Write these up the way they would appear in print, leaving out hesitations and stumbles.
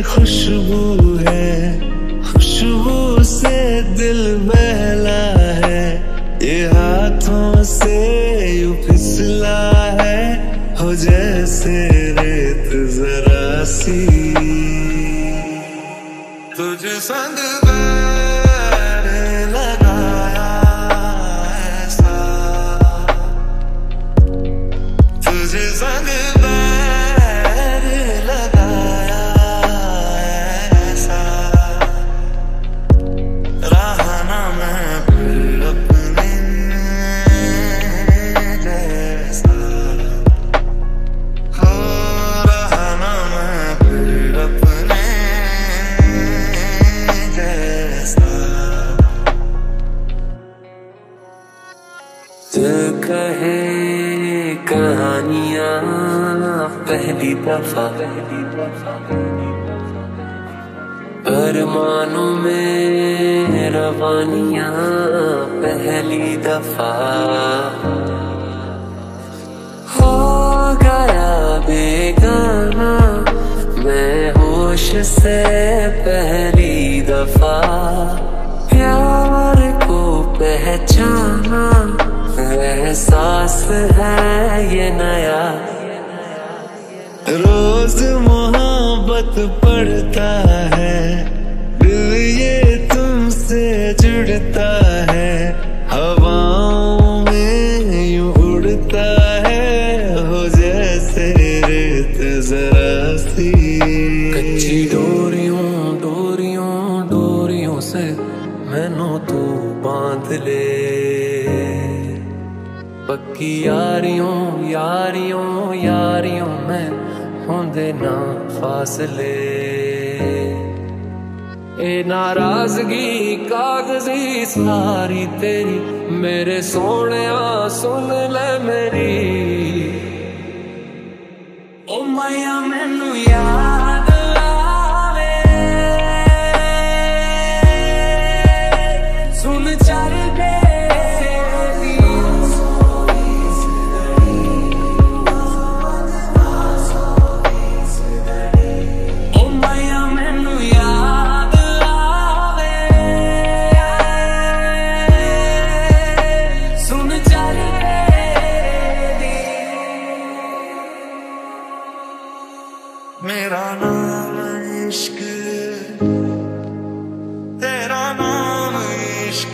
खुशबू है, खुशबू से दिल बहला है, ये हाथों से यूं फिसला है, हो जैसे रेत जरा सी तुझ संग लगाया ऐसा, तुझ संग लगाया ऐसा, रहा ना मैं फिर अपने जैसा, हो रहा ना मैं फिर अपने जैसा। दिल कहे कहानियां पहली दफा, अरमानों में रवानियां पहली दफा, हो गया बेगाना मैं होश से पहली दफा, प्यार को पहचाना एहसास है ये नया, रोज मोहब्बत पढ़ता है, दिल ये तुमसे जुड़ता है, हवाओं में यूं उड़ता है, हो जैसे रेत जरा सी। कच्ची डोरियों डोरियों डोरियों से मैनू तू बांध ले, पक्की यारियों यारियों यारियों में होंदे ना फासले, ए नाराजगी कागजी सारी तेरी, मेरे सोनिया सुन ले मेरी, ओ माया मैनू याद आवे, सुन चल दे मेरा नाम इश्क, तेरा नाम इश्क,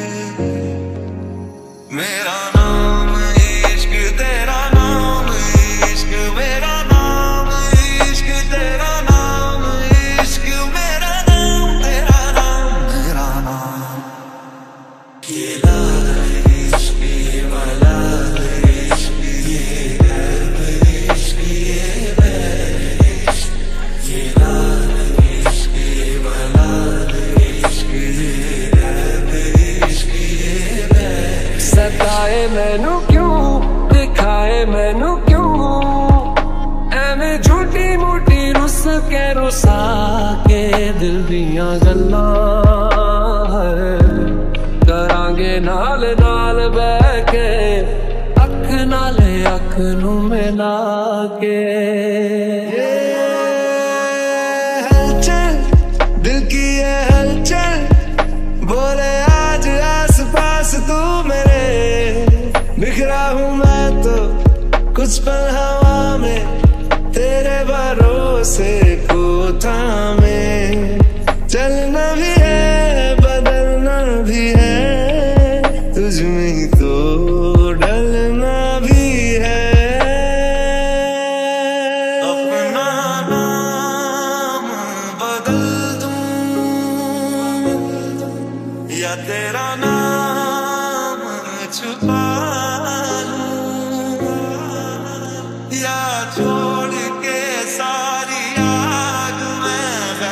मेरा नाम इश्क, तेरा नाम इश्क, मेरा नाम इश्क, तेरा नाम इश्क, मेरा नाम तेरा नाम मेरा नाम, ये लाल इश्क ये वाला इश्क, ये दर्द इश्क ये सताए मैनू क्यों, दिखाए मैनू क्यों, एवें झूठी मूठी रुस के रुसा के, दिल दियां गल्लां करांगे नाल नाल बह के, अख नाले अख नू मिला के, हलचल दिल की है हलचल, बोले आज आस पास तू मेरे, बिखरा हूँ मैं तो कुछ पल हवा में, तेरे भरोसे को थामे, चलना भी है बदलना भी है, तुझ में ही तो ढलना भी है, अपना नाम बदल दूं या तेरा नाम छुपा लूं, या छोड़ के सारी आग में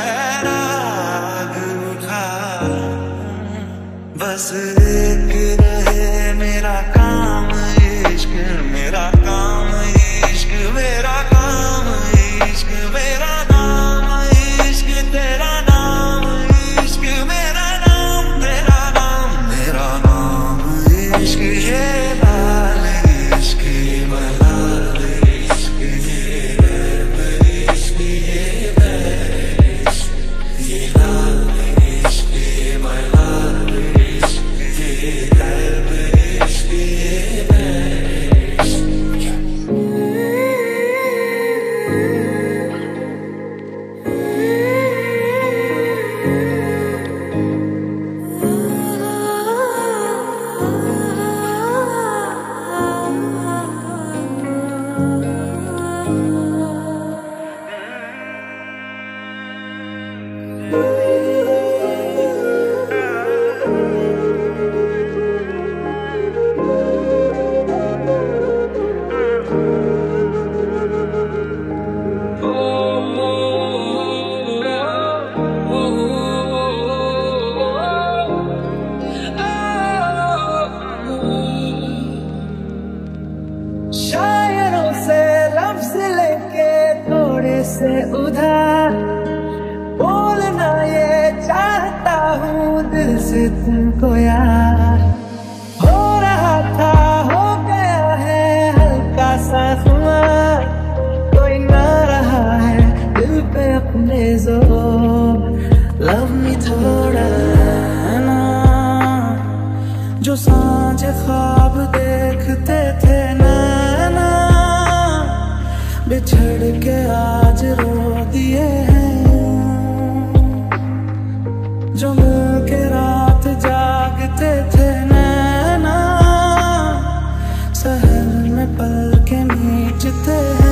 से उधार, बोलना ये चाहता हूँ दिल से तुमको यार। हो रहा था हो गया है हल्का सा खुमार, कोई ना रहा है दिल पे अपने जोर। लव मी थोड़ा ना, जो सांझ ख्वाब देखते थे नैना, बिछड़ के आज रो दिए हैं। जो मिलके रात जागते थे नैना, सहर में पल के नीचते हैं।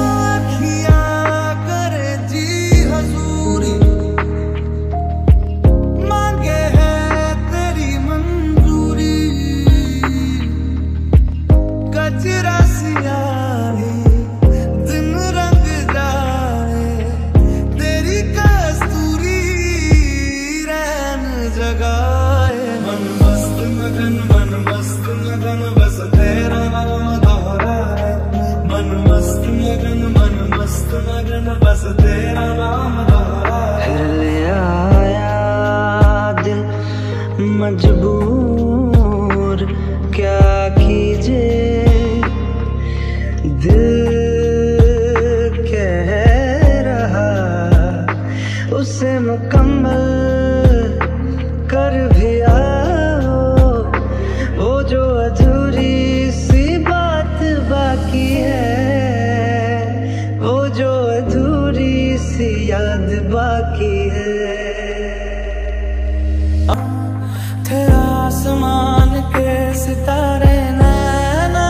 बस तेरा नाम फिर ले आया दिल मजबूर, क्या कीजिए दिल कह रहा उसे मुकम्मल कर भी आओ। वो जो अधूरी सी बात बाकी है, वो जो अधूरी सी याद बाकी है। थे आसमान के सितारे नैना,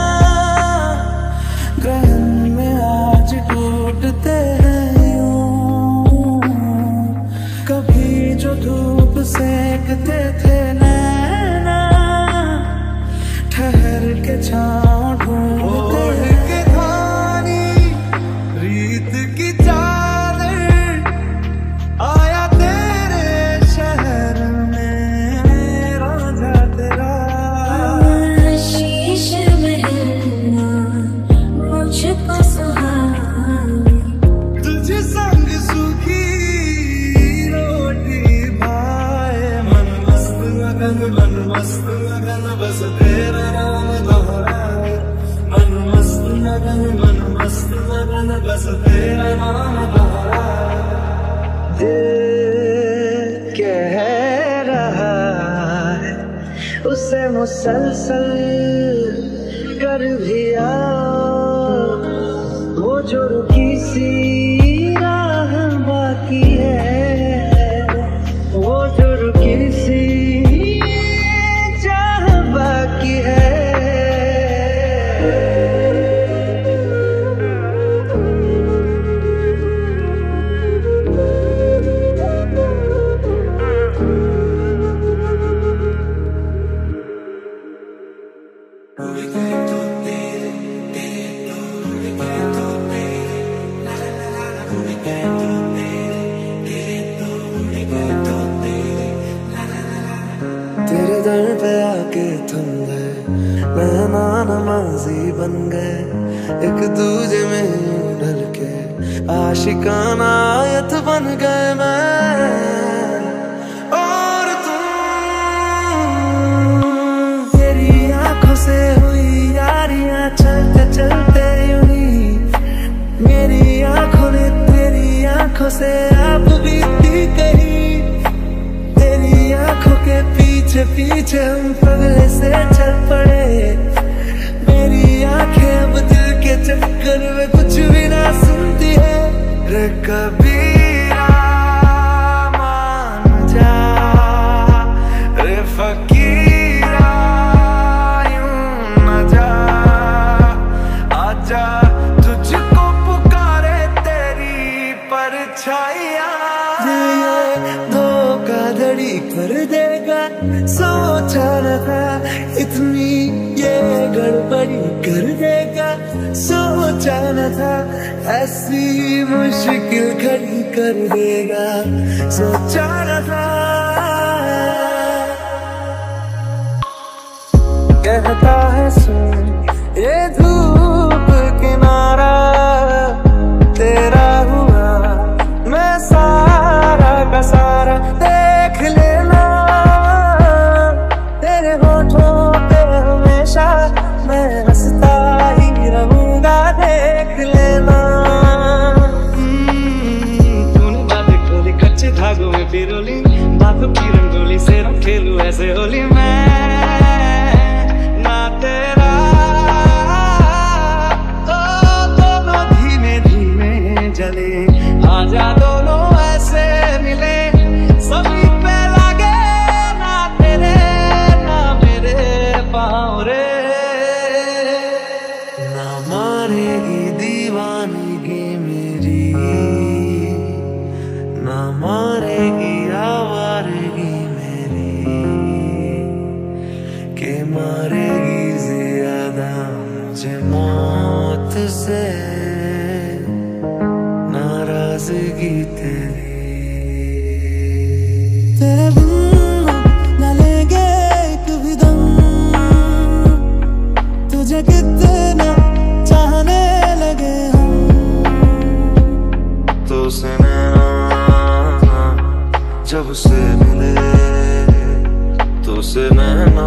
ग्रहण में आज टूटते हैं यूं। कभी जो धूप सेकते थे नैना, ठहर के छाँव ढूंढते हैं। रीत की चादर आया तेरे शहर में राजा तेरा, शीश महलना मुझको सुहाए, तुझे संग सूखी रोटी भाए। मन मस्त लगन बस तेरा नाम दोहराए। मन मस्त लगन बस तेरा नाम दोहराए। दिल कह रहा है उसे मुसलसल कर भी आओ। वो जो रुकी सी राह बाकी है, वो जो रुकी सी चाह बाकी है। तेरे दर पे आके थम गए, नैना नमाजी बन गए। एक दूजे में यूं ढल के आशिकाना आयत बन गए मैं और तुम। तेरी आंखों से हुई यारियां चलते चलते यूं ही, मेरी आंखों ने तेरी आंखों से आप बीती कहीं। तेरी आंखों के पीछे पीछे हम पगले से चल पड़े। मेरी आंखें अब दिल के चक्कर में कुछ भी ना सुनती है। रे कबीरा मान जा, रे फकीरा यूं न जा। आजा तुझको पुकारे तेरी परछाइयाँ। ये धोखाधड़ी कर देगा सोचा न था, इतनी ये गड़बड़ी कर देगा सोचा न था। ऐसी मुश्किल खड़ी कर देगा सोचा न था। कहता है सुन ये धूप किनारा तेरा हुआ मारेगी दीवानगी मेरी, ना मारेगी आवारगी मेरी, के मारेगी ज्यादा मुझे मौत से नाराजगी तेरी। तेरे बिन न लेंगे एक भी दम, तुझे कितना चाहने लगे हम। तो से नैना जब से मिले, तो से नैना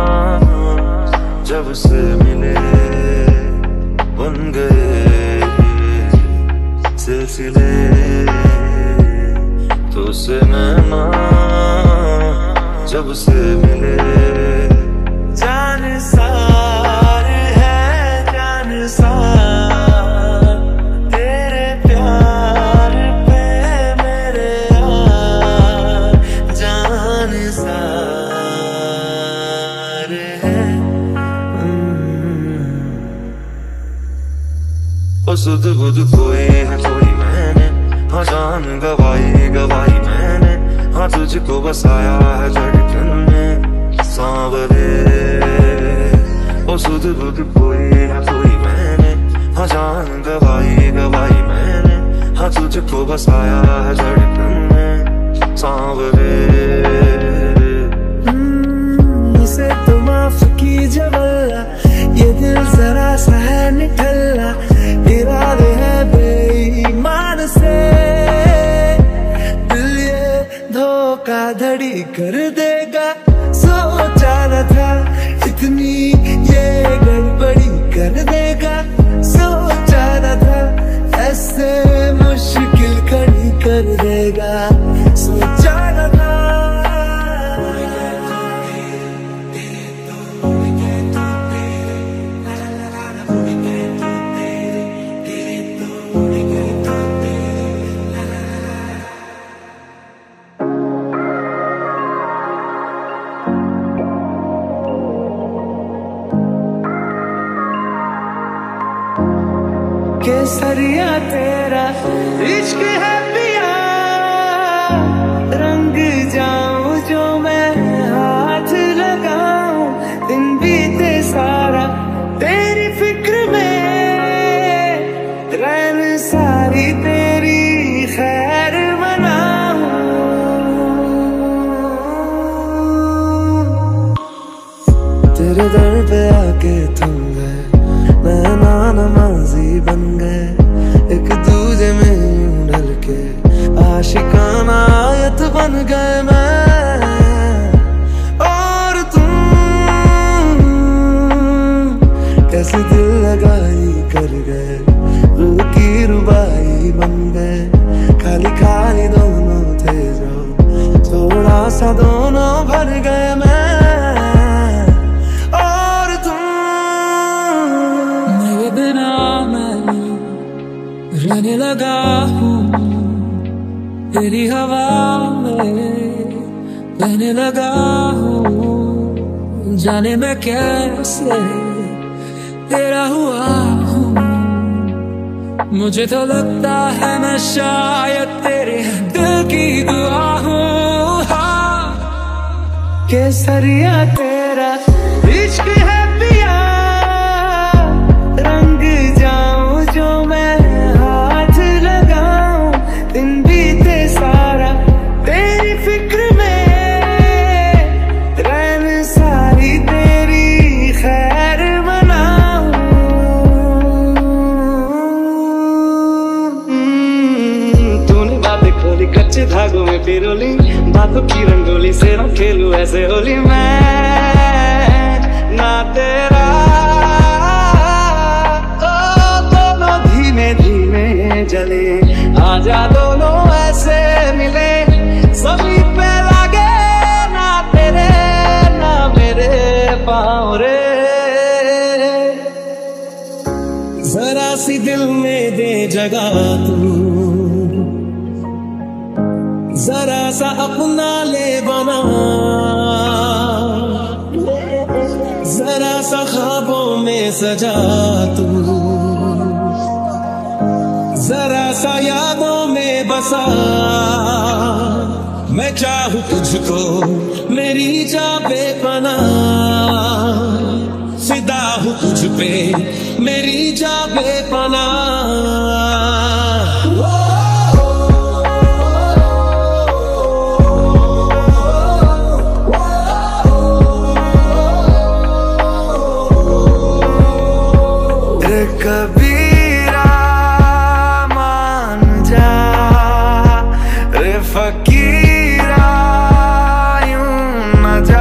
जब से मिले, बन गए सिलसिले। तो से नैना जब से मिले, जान सार है जान सार, तेरे प्यार पे मेरे यार जान सार है। ओ सुध बुध कोई है कोई मैंने, हाँ जान गवाई गवाई मैंने, हाँ तुझको बसाया है धड़कन में सांवरे। ओ सुध बुध कोई है कोई मैंने, हाँ जान गवाई गवाई मैंने, हाँ तुझको बसाया है धड़कन में सांवरे। इसे तो माफ कीजिए वल्ला, ये दिल जरा सा है निठल्ला, इरादे है बेईमान से, दिल ये धोखाधड़ी कर देगा। सोचा न था इतनी ये गड़बड़ी कर देगा, सोचा न था ऐसे मुश्किल खड़ी कर देगा, सोचा न था। केसरिया तेरा इश्क है पिया, रंग जाऊं जो मैं हाथ लगाऊं, दिन बीते सारा तेरी फिक्र में, रैन सारी तेरी खैर मनाऊं। तेरे दर पे आके तुम गए, नैना नमाज़ी बन गए, एक दूजे में यूं ढल के आशिकाना आयत बन गए मैं और तुम। कैसे दिल लगाई कर गए, रूह की रुबाई बन गए, खाली खाली दोनों थे जो थोड़ा सा दोनों भर गए मैं और तुम। मेरे बिना मैं रहने लगा हूँ, तेरी हवा में रहने लगा हूँ, जाने मैं कैसे तेरा हुआ हूँ। मुझे तो लगता है मैं शायद तेरे दिल की दुआ हूँ। हाँ, केसरिया तेरा इश्क है पिया, रंग जाऊं जो मैं हाथ लगाऊं, दिन बीते सारा तेरी फिक्र में, रैन सारी तेरी खैर मनाऊं। तूने बातें खोली कच्चे धागों में पिरोली, बातों की रंगोली से ना खेलूं ऐसे होली मैं ना तेरा। दोनों धीमे धीमे जले, आजा दोनों ऐसे मिले, सभी पे लागे ना तेरे ना मेरे पाँव रे। जरा सी दिल में दे जगह तू, जरा सा अपना ले बना, जरा सा ख्वाबों में सजा तू, जरा सा यादों में बसा। मैं चाहूं तुझको मेरी जा बेपनाह, फिदा हूं तुझ पे मेरी जा बेपनाह। कबीरा मान जा रे फकीरा, यूं न जा,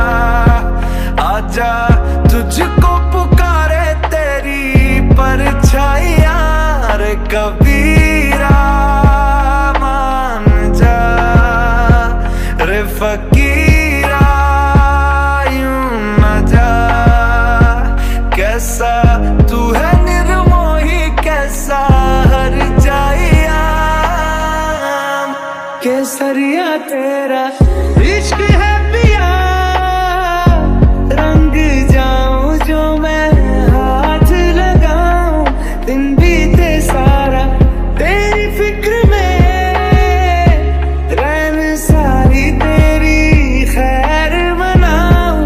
आजा तुझको पुकारे तेरी परछाइयां रे कबीरा मान जा रे फकीरा, यूं न जा। कैसा तू है निर्मोही, कैसा हर जाइया, केसरिया तेरा इश्क है पिया। रंग जाऊं जो मैं हाथ लगाऊं, दिन बीते सारा तेरी फिक्र में, रैन सारी तेरी खैर मनाऊं।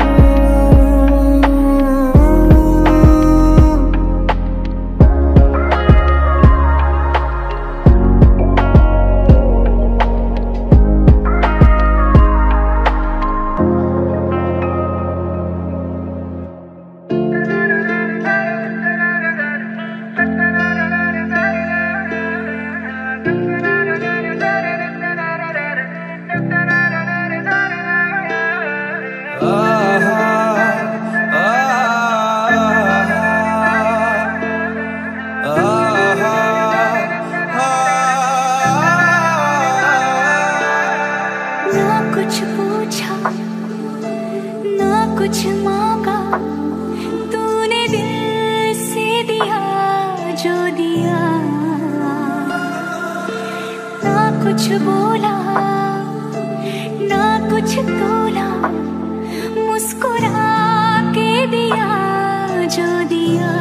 कुछ पूछा ना कुछ मांगा, तूने दिल से दिया जो दिया। ना कुछ बोला ना कुछ तोला, मुस्कुरा के दिया जो दिया।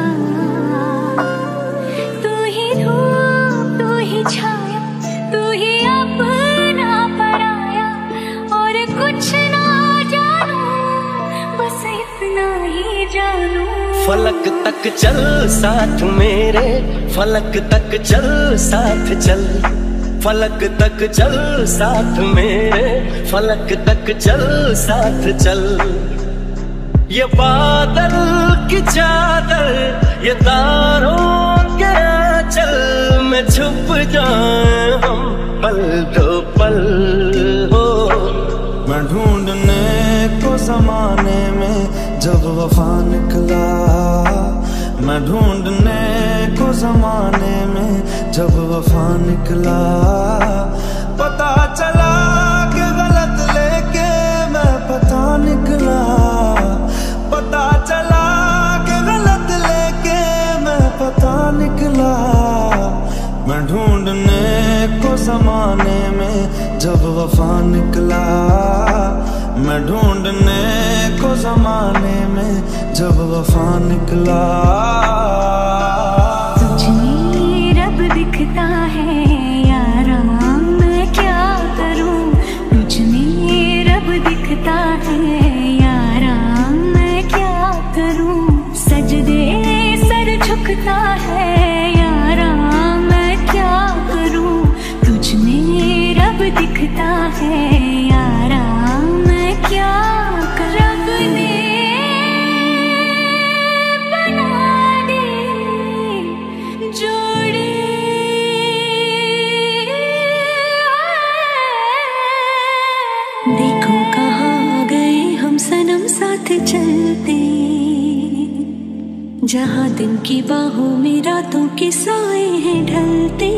तू ही धूप तू ही छाया, तू ही अपना पराया, और कुछ ना जानू बस इतना ही जानू। फलक तक चल साथ मेरे, फलक तक चल साथ चल, फलक तक चल साथ मेरे, फलक तक चल साथ चल। ये बादल की चादर, ये तारों के आंचल में छुप जाए हम पल दो पल हो। मैं ढूंढने को जमाने में जब वफा निकला, मैं ढूंढने को जमाने में जब वफा निकला। पता चला कि गलत लेके मैं पता निकला, पता चला कि गलत लेके मैं पता निकला। मैं ढूंढने को जमाने में जब वफा निकला, मैं ढूंढने को जमाने में जब वफा निकला। तुझमें रब दिखता है यारा, मैं क्या करूं। तुझमें रब दिखता है यारा, मैं क्या करूं। सजदे सर झुकता है यारा, मैं क्या करूं। तुझमें रब दिखता है यारा, मैं क्या करूं। रब ने बना दे जोड़ी, देखो कहाँ गए हम सनम साथ चलते, जहाँ दिन की बाहों में रातों के साए हैं ढलते।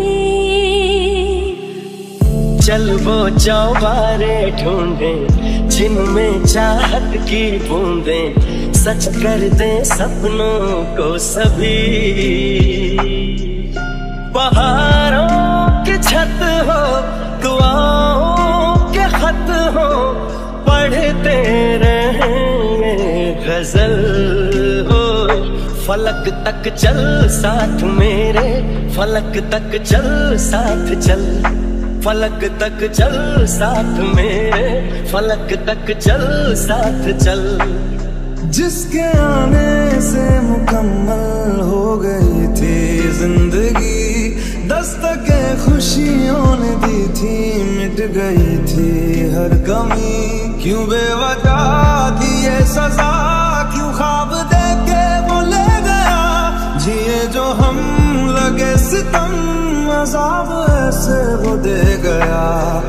चल वो चौबारे ढूंढे जिनमें चाहत की बूंदें सच कर दे सपनों को सभी। पहाड़ों की छत हो, दुआओं के खत हो, पढ़ते रहेंगे गजल हो। फलक तक चल साथ मेरे, फलक तक चल साथ चल, फलक तक चल साथ मेरे, फलक तक चल साथ चल। जिसके आने से मुकम्मल हो गई थी जिंदगी, दस्तकें खुशियों ने दी थी, मिट गई थी हर कमी। क्यों बेवजह दिए सजा, क्यों ख्वाब देके वो ले गया, जिए जो हम लगे सितम, अज़ाब ऐसे वो दे गया।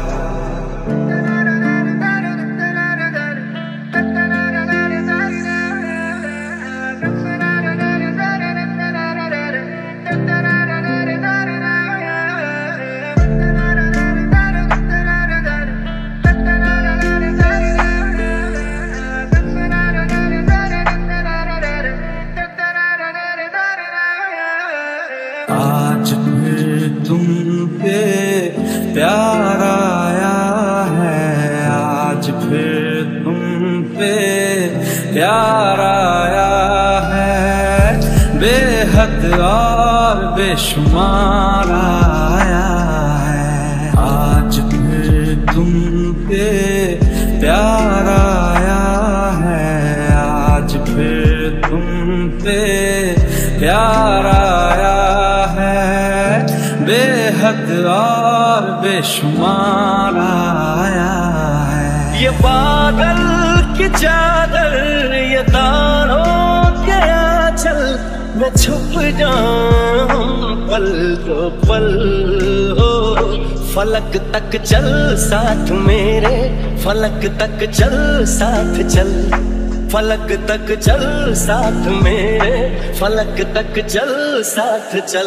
आज फिर तुम पे प्यार आया है, आज फिर तुम पे प्यार आया है, बेहद और बेशुमार आया है। आज फिर तुम पे प्यार आया है, आज फिर तुम पे प्यार आया है, बेहद और बेशुमार आया है। ये बादल की चादर, ये तारों के आंचल में छुप जाऊं पल तो पल हो। फलक तक चल साथ मेरे, फलक तक चल साथ चल, फलक तक चल साथ मेरे, फलक तक चल साथ चल।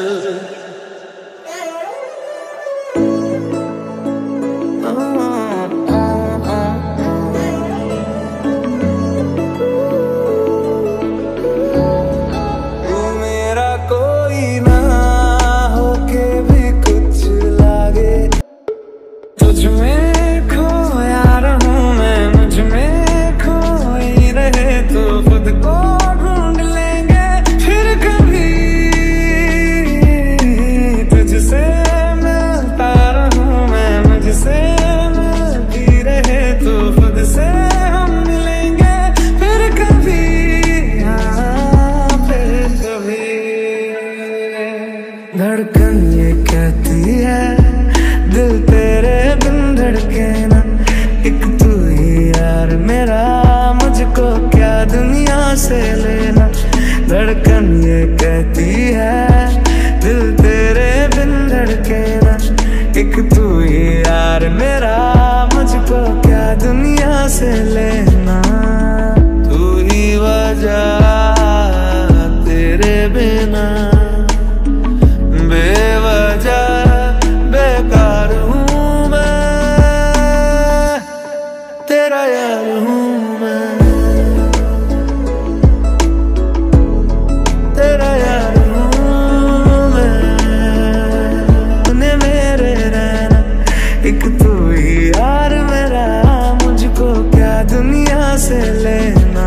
धड़कन ये कहती है दिल तेरे बिन धड़के ना, एक तू ही यार मेरा, मुझको क्या दुनिया से लेना। धड़कन ये कहती है दिल तेरे बिन धड़के ना, एक तू ही यार मेरा, मुझको क्या दुनिया से लेना। तू ही वजह तेरे बिना बेवजह बेकार हूँ मैं, तेरा यार हूँ मैं, तेरा यार हूँ मैं। तूने मेरे रहना, एक तू ही यार मेरा, मुझको क्या दुनिया से लेना।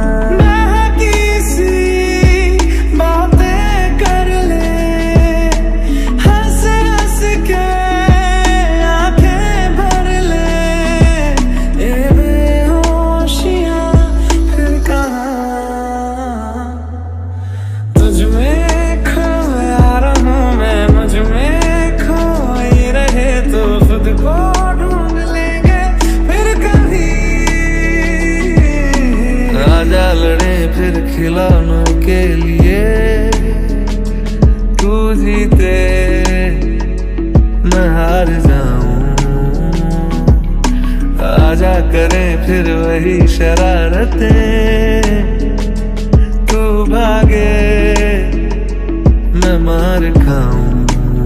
फिर खिलौनों के लिए तू जीते मैं हार जाऊं, आजा करें फिर वही शरारतें, तू भागे मैं मार खाऊं।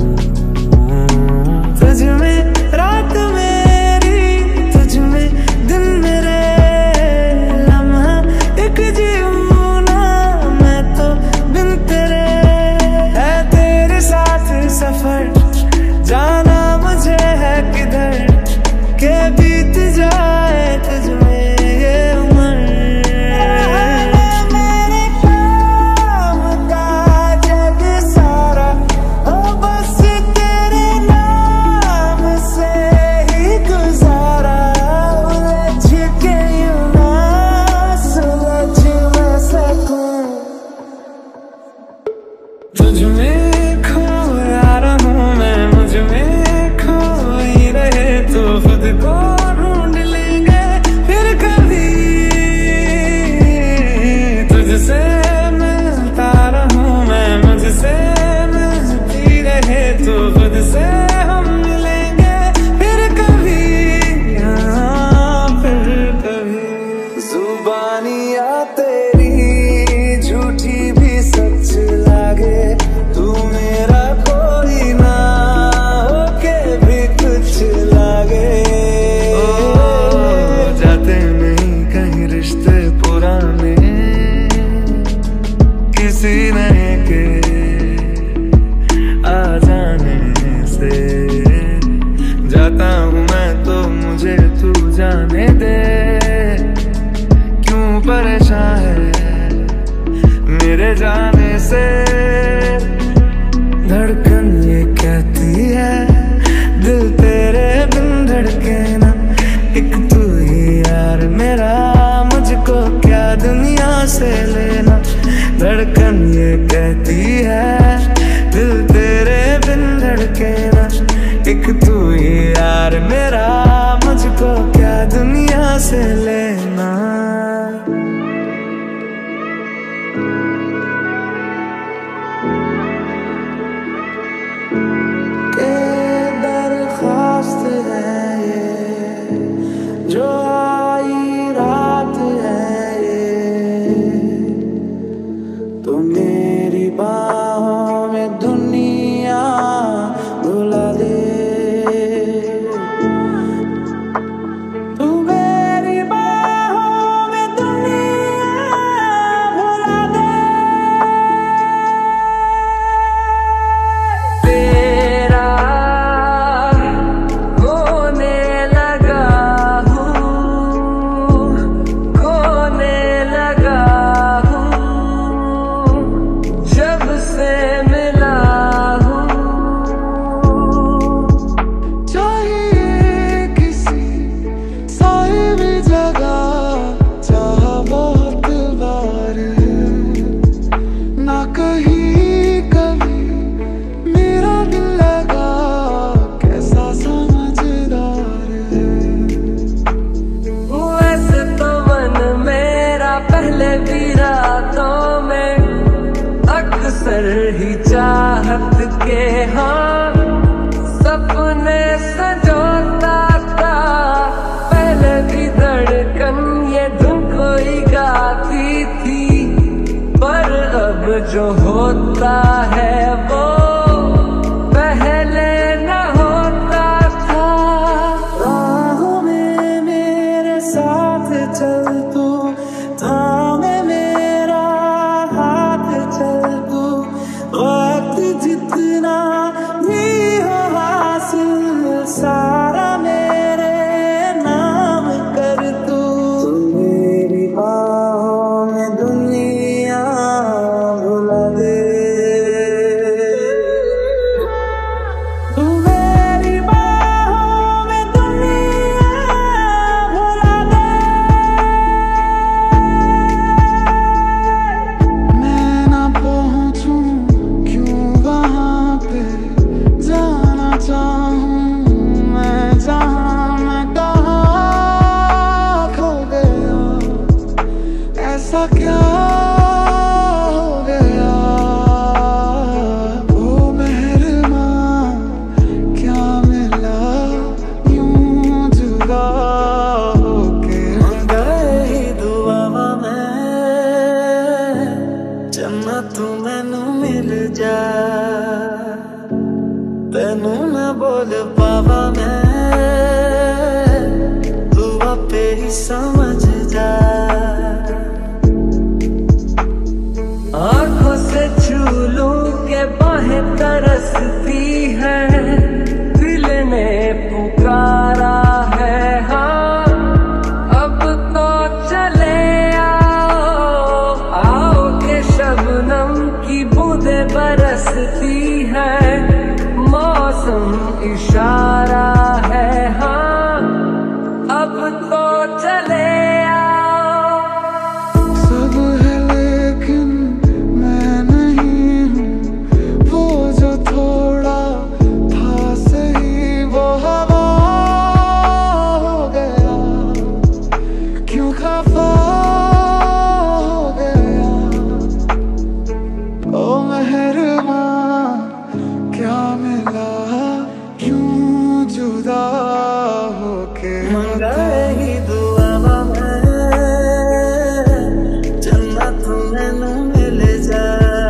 तुझ में रात मेरी, तुझ में दिन मेरे, लम्हा एक जीऊं ना मैं तो बिन तेरे। है तेरे साथ सफर, जाना मुझे है किधर, के बीत जाए तुझ में ये उम्र। मेरे काम तेनू ना बोल पावा मैं, तू आपे ही समझ जा। आंखों से छू लूं के बाहें तरसती है, दिल ने पुकारा है हाँ, अब तो चले आओ, आओ के शबनम की बूंदें बरसती है, मौसम इशारा है हाँ, अब तो चले आओ। सब है लेकिन मैं नहीं हूँ, वो जो थोड़ा था सही वो हवा हो गया, क्यों खफा हो गया। ओ मेहरबान क्या मिला, क्यों जुदा होके मंगाई दुआ मैं, जन्नत मैनू मिल जा,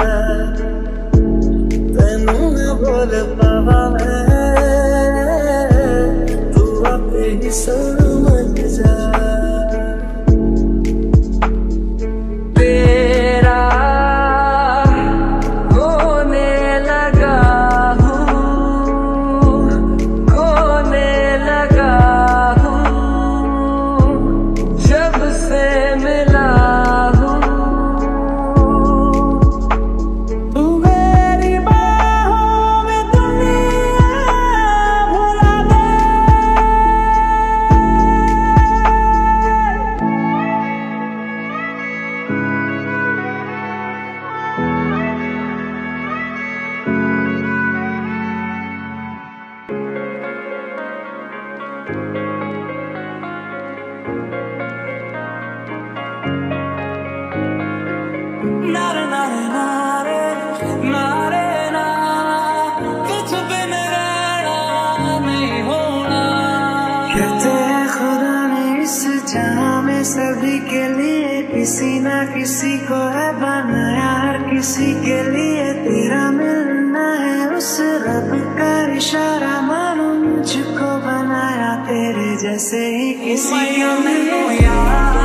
तेनू ना बोल पावा मैं, तू आपे ही समझ जा। तेरा होने लगा हूँ, खोने लगा हूँ, जब से मिला हूँ। तू मेरी बाहों में दुनिया भुला दे, नारे नारे नारे नारे ना, कुछ बिन रहना नहीं होना। कहते हैं खुदा ने इस जहां में सभी के लिए किसी ना किसी को है बनाया, हर किसी के लिए तेरा मिलना है उस रब का इशारा, मानो मुझको बनाया तेरे जैसे ही किसी को मिलो याद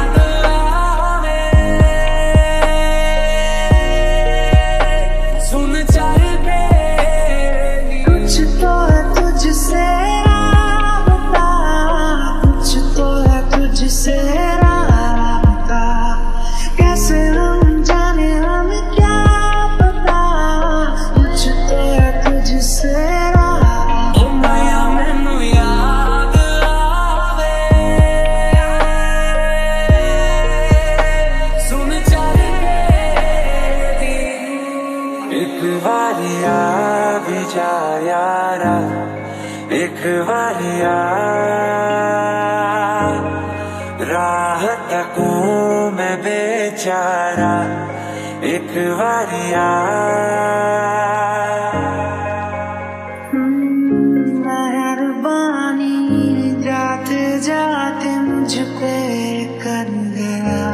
तुझसे राबता, कुछ तो है तुझसे राबता, कैसे हम जाने हमें क्या पता, कुछ तो है तुझसे राबता। ओ माया मैनू याद आवे, सुन चल तेरी, एक बारी आ भी जा यारा, एक बारिया राह तकूं मैं बेचारा, एक बारिया। मेहरबानी जाते जाते मुझ पे कर गया,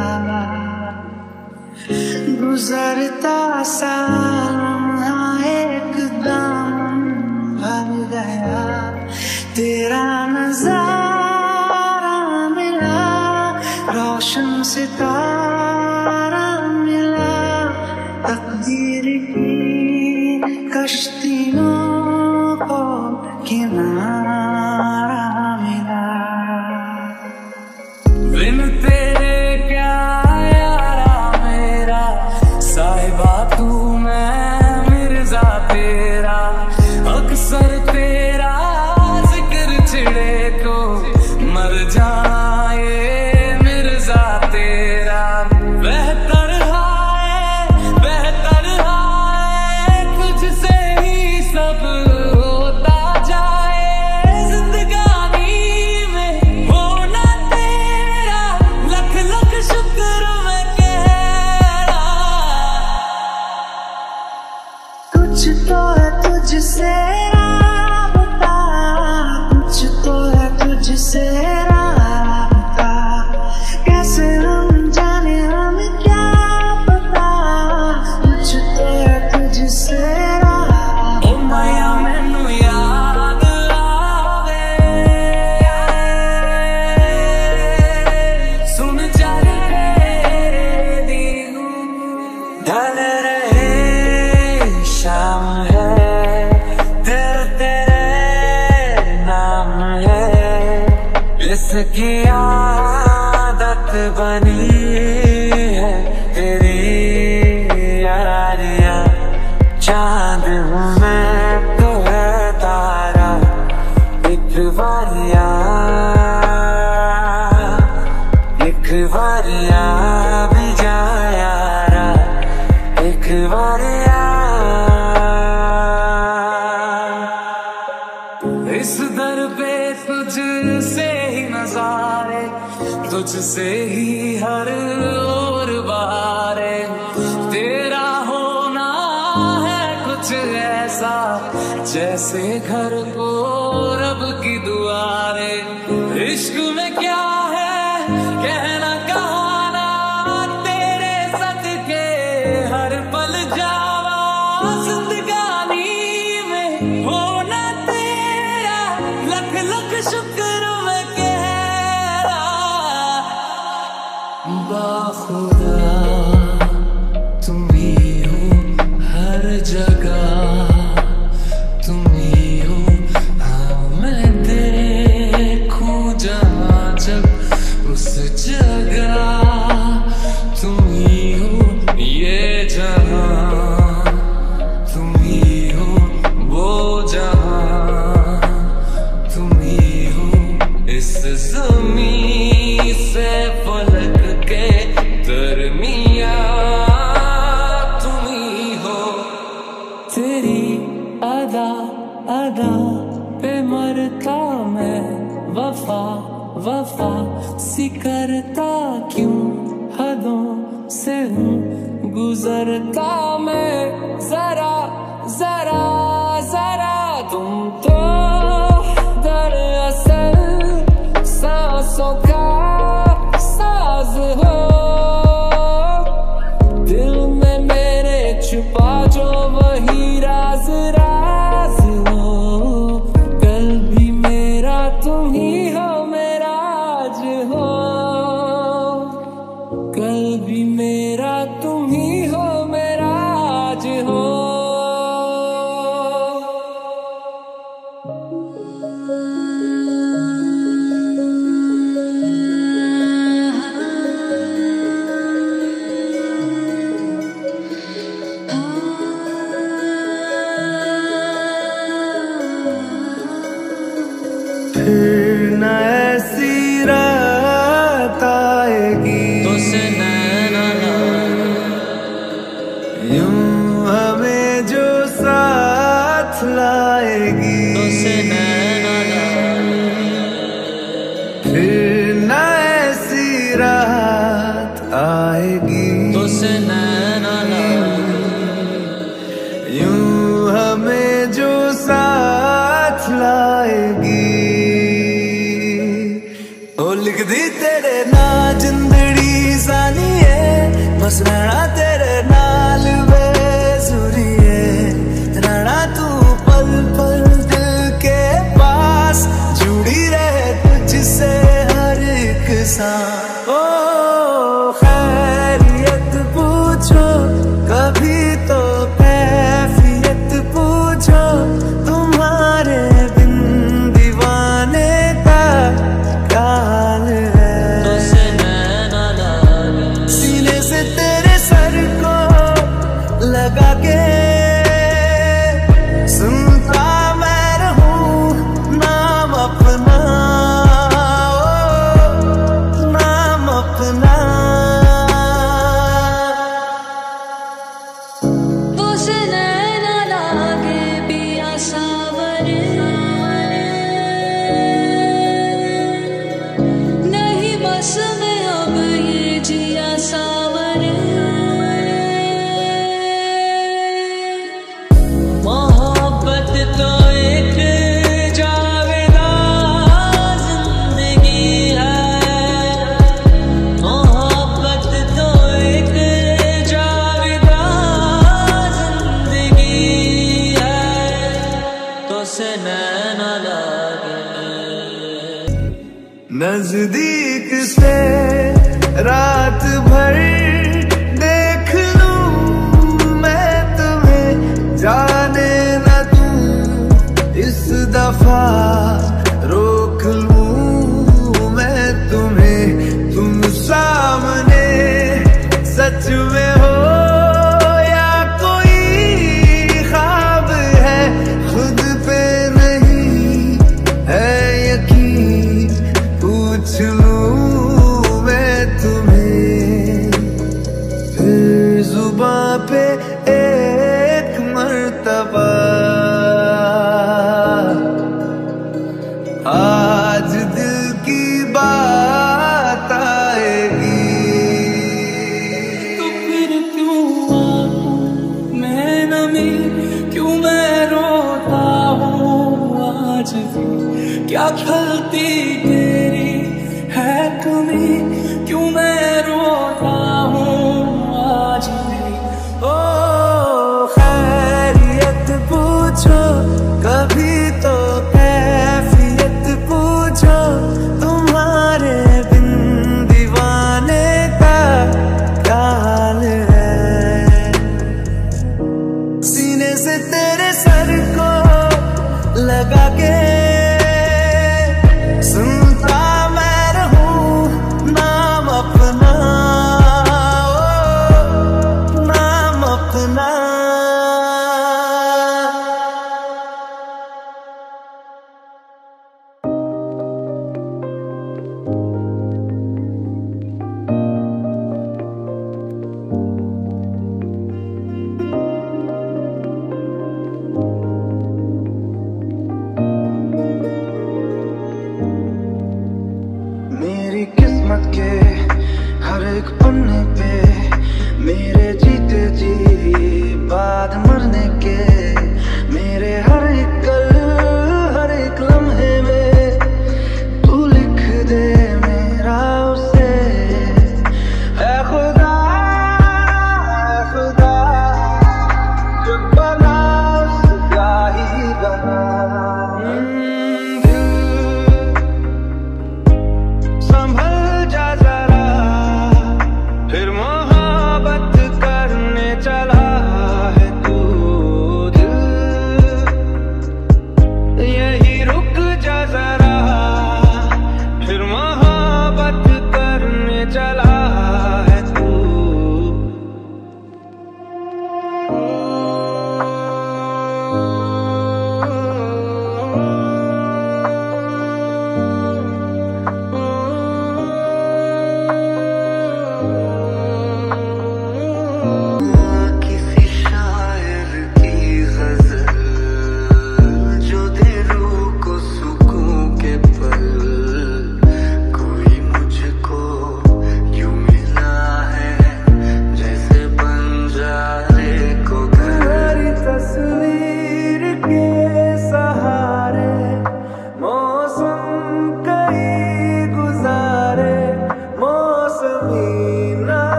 गुजरता सा लम्हा एकदम भर गया, तेरा नजारा मिला, रोशन सितारा मिला, तकदीर की कश्तियों को किनारा मिला। बिन तेरे क्या यारा मेरा, साहिबा तू मैं मिर्जा तेरा, अक्सर तेरा जिक्र छिड़े को मर जाए मिर्जा तेरा। बेहतर है तुझसे ही सब होता जाए, जिंदगानी में होना तेरा, लख लख शुक्र मैं कह रहा। कुछ तो है तुझसे राबता, कुछ तो है तुझसे राबता, कैसे हम जाने हमें क्या पता, कुछ तो है तुझसे राबता। ओ माया मैनू याद है, तेरे नाम है, इसकी आदत बनी है तेरी यारियां। चांद हूँ मैं तो है तारा, एक बारिया भी जा यारा, एक बारिया। इस दर पे तुझसे ही नजारे, तुझसे ही हर ओर बहारे, तेरा होना है कुछ ऐसा जैसे घर को रब की दुआरे। इश्क में क्या है कहना कहाना, तेरे सदके हर पल जावा, जिंदगानी में होना तेरा लख लख शुक्र मैं कह रहा। बाखुदा तुम ही हो हर जगह, तुम ही हो हाँ मैं देखूं जहाँ जब उस जगह, तुम ही हो ये जहाँ, तुम ही हो वो जहाँ, तुम ही हो इस ज़मीं से फलक के दरमियाँ, तुम ही हो। तेरी अदा अदा पे मरता मैं, वफा वफा सी करता क्यों, हदों से हूँ गुजरता मैं। जरा जरा जरा तुम तो दरअसल सांसों का साज हो, दिल में मेरे छुपा जो वही राज राज हो। कल भी मेरा तुम ही हो, मेरा आज हो, कल भी मेरा तुम ही हो, मेरा आज हो। फिर न ऐसी रात आएगी तुझसे नैना यूं हमें जो साथ लाएगी, तुझसे नैना फिर न ऐसी रात आएगी, तुझसे नैना यूं हमें जो साथ लाएगी। ओ लिख दी तेरे ना जिंदड़ी सानी है, बस रहना तेरे नाल बेसुरी है, रहना तू पल पल दिल के पास, जुड़ी रहे तुझसे हर एक सांस। ओ खैरियत पूछो कभी तो कैफियत पूछो, तुम्हारे बिन दीवाने का काल है। तुझसे नैना सीने से तेरे सर को लगा के सुनता मैं रहूं नाम अपना, ओ नाम अपना। तुझसे नैना लागे पिया सावर, नहीं बस में अब ये जिया सावर। मोहब्बत तो एक जावेदा जिंदगी है, मोहब्बत तो एक जावेदा जिंदगी है, तुझसे नैना लागे। नजदीक से रात भर देख लूं मैं तुम्हें, जाने रोक लूं मैं तुम्हें, तुम सामने सच में हो या कोई ख्वाब है, खुद पे नहीं है यकीन, पूछ लूं मैं तुम्हें फिर जुबां पे एक मर्तबा, आज दिल की बात आएगी। तो फिर क्यों आऊं मैं नमी, क्यों मैं रोता हूँ आज भी, क्या खलती तेरी है कमी, क्यों मैं रोता हूँ आज भी। ओ खैरियत पूछो कभी तो कैफियत पूछो, तुम्हारे बिन दीवाने का क्या हाल है। सीने से तेरे सर को लगा के